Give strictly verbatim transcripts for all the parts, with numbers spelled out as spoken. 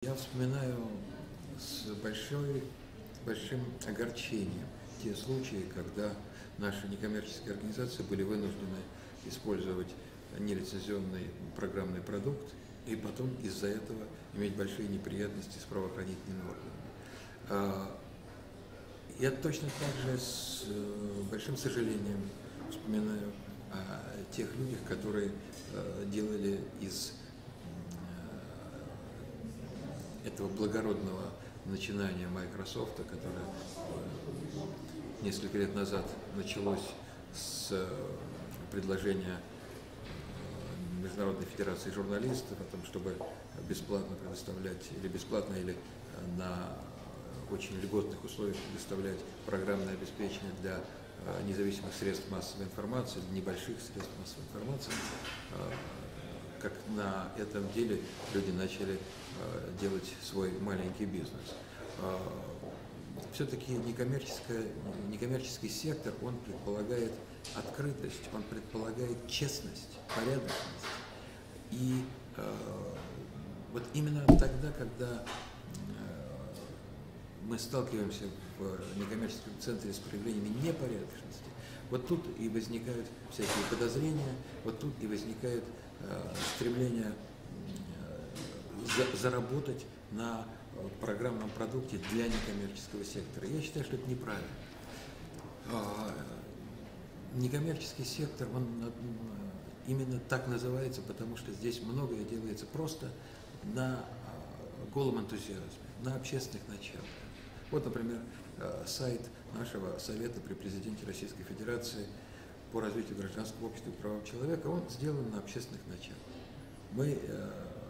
Я вспоминаю с большой, большим огорчением те случаи, когда наши некоммерческие организации были вынуждены использовать нелицензионный программный продукт и потом из-за этого иметь большие неприятности с правоохранительными органами. А, Я точно так же с э, большим сожалением вспоминаю о тех людях, которые э, делали из этого благородного начинания Microsoft, которое э, несколько лет назад началось с э, предложения э, Международной федерации журналистов о том, чтобы бесплатно предоставлять, или бесплатно, или э, на очень льготных условиях предоставлять программное обеспечение для э, независимых средств массовой информации, для небольших средств массовой информации. Э, как на этом деле люди начали э, делать свой маленький бизнес. Э, все-таки некоммерческий сектор, он предполагает открытость, он предполагает честность, порядочность. И э, вот именно тогда, когда э, мы сталкиваемся в некоммерческом центре с проявлениями непорядочности, вот тут и возникают всякие подозрения, вот тут и возникает э, стремление э, за, заработать на э, программном продукте для некоммерческого сектора. Я считаю, что это неправильно. Э, некоммерческий сектор, он э, именно так называется, потому что здесь многое делается просто на э, голом энтузиазме, на общественных началах. Вот, например, сайт нашего Совета при президенте Российской Федерации по развитию гражданского общества и правам человека, он сделан на общественных началах. Мы э,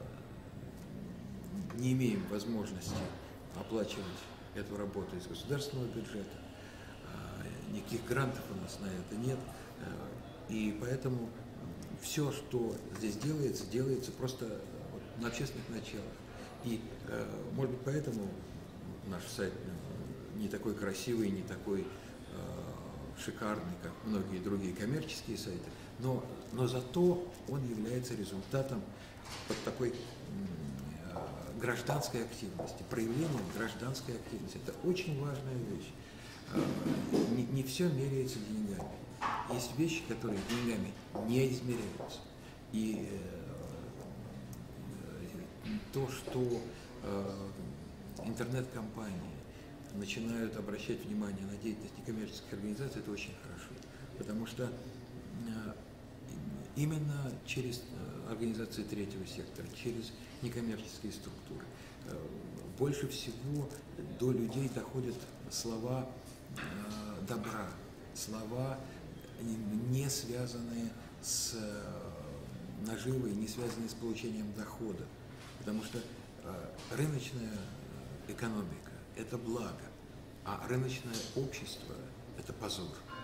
не имеем возможности оплачивать эту работу из государственного бюджета, э, никаких грантов у нас на это нет, э, и поэтому все, что здесь делается, делается просто вот, на общественных началах. И, э, может быть, поэтому наш сайт не такой красивый, не такой э, шикарный, как многие другие коммерческие сайты, но, но зато он является результатом вот такой э, гражданской активности, проявлением гражданской активности. Это очень важная вещь. Э, не, не все меряется деньгами. Есть вещи, которые деньгами не измеряются. И э, то, что э, интернет-компании начинают обращать внимание на деятельность некоммерческих организаций, это очень хорошо. Потому что именно через организации третьего сектора, через некоммерческие структуры больше всего до людей доходят слова добра, слова, не связанные с наживой, не связанные с получением дохода. Потому что рыночная экономика – это благо, а рыночное общество – это позор.